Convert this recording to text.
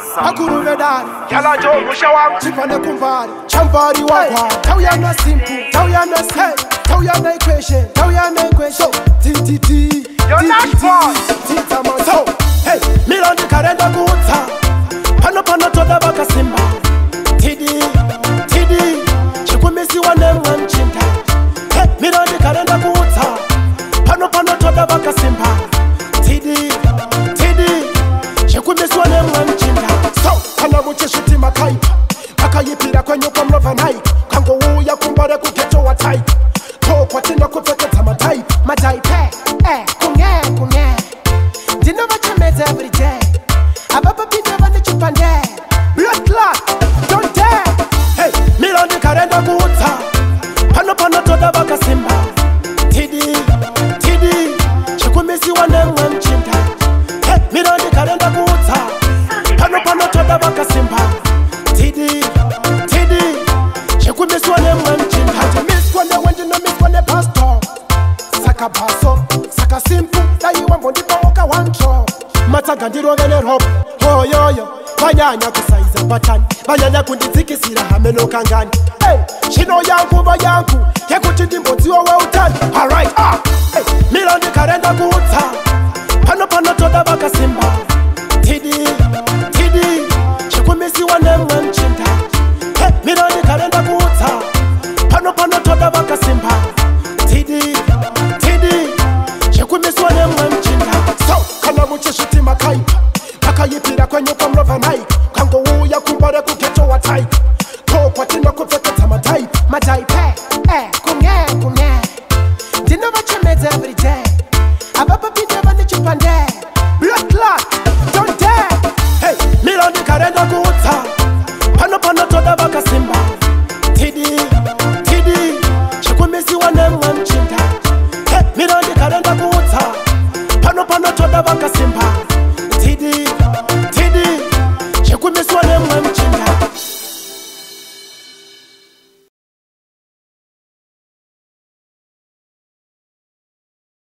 Hakuru vedari Yala jo mushawam Chipane kumbari Chambari wakwa Tauyana simple Tauyana simple Tauyana equation Tauyana equation TTT You're not born Tita maso Hey Milandi karenda kuta Pano pano toda baka simba TD Chikumisi wane mwanchinta Hey Milandi karenda kuta Pano pano toda baka simba TD Chikumisi wane mwanchinta Kana muchishiti makaipa Akayipira kwenye kwa mlova naik Kango uya kumbare kukecho wa type Tokwa tina kufeketa mataipa Mataipa, kunge Dino vachemeza every day Ababa pinda vane chupande Blood clot, don't dare Hey, milandi karenda kuuta Pano pano toda baka simba TD Chikumisi wane mwanchinta Hey, milandi karenda kuuta Pano pano toda baka simba TD Chikumisi wane mwanchinta Haji miss kwane wenji no miss kwane pastor Saka baso, saka simple Dai wambo ndipo waka wancho Mataga ndiro vene rob Oh yo yo Banyanya kusaiza batani Banyanya kundizikisira hameno kangani Hey, shino yangu bayangu Yekuti ndimbozi owe utani Alright, Hey, milandi karenda kuuta Pano pano toda baka simba TD Chikumisi wane mwanchinta Hey, milandi karenda kuuta Pano pano toda baka simba TD Chikumisi wane mwanchinta Kana muchishiti makaipa Akayipira kwenye kwa mlova naik Kango uya kumbare kukecho wa type Tokwa tina kufeketa mataipa Mataipa, kunge Dino vachemeza every day Ababa pinda vane chupande Blood clot, don't dare Hey, milandi karenda kuuta Pano pano toda baka simba TD Chikumisi wane mwanchinta Hey, milandi karenda kuuta Pano pano toda baka simba